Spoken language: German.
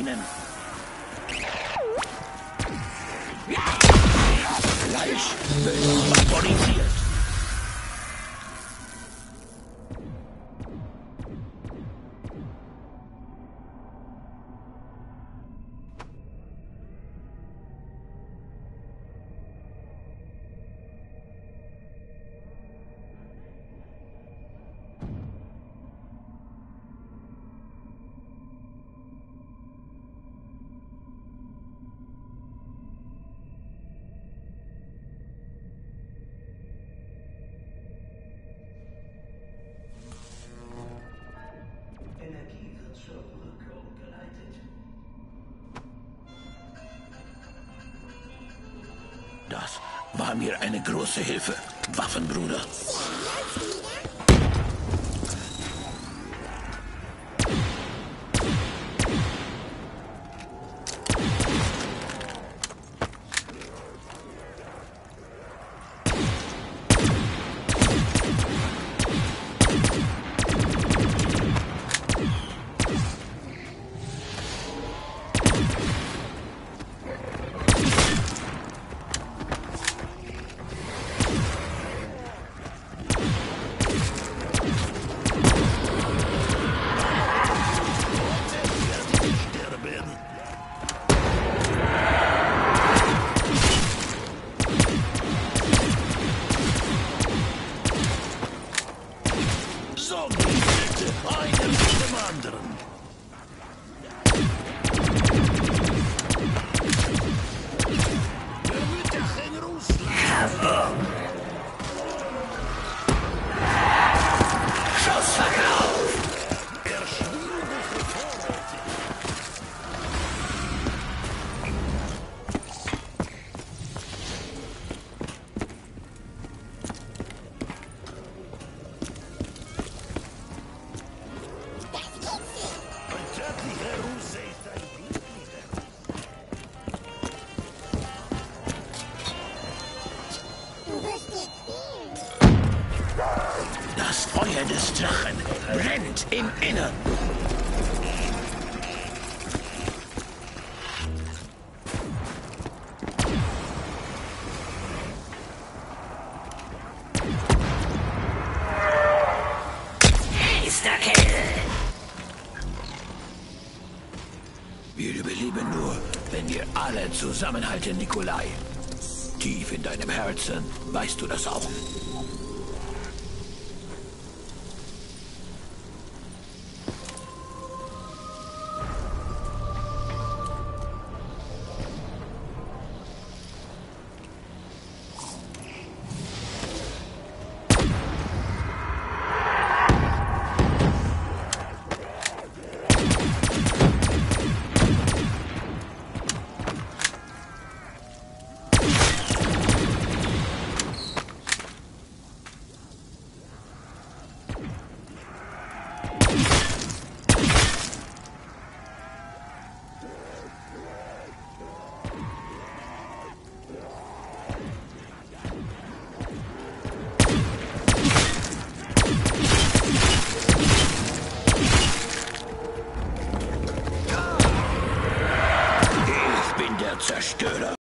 dienen. Gleich wird vaporisiert. Energie wird zur Brücke umgeleitet. Das war mir eine große Hilfe, Waffenbruder. So, bitte, einen nach dem anderen. Der Mittag in Russland. Schussverkauf. Erschwingliche Vorräte. Das Feuer des Drachen brennt im Innern. Wir überleben nur, wenn wir alle zusammenhalten, Nikolai. Tief in deinem Herzen weißt du das auch. Zerstörer.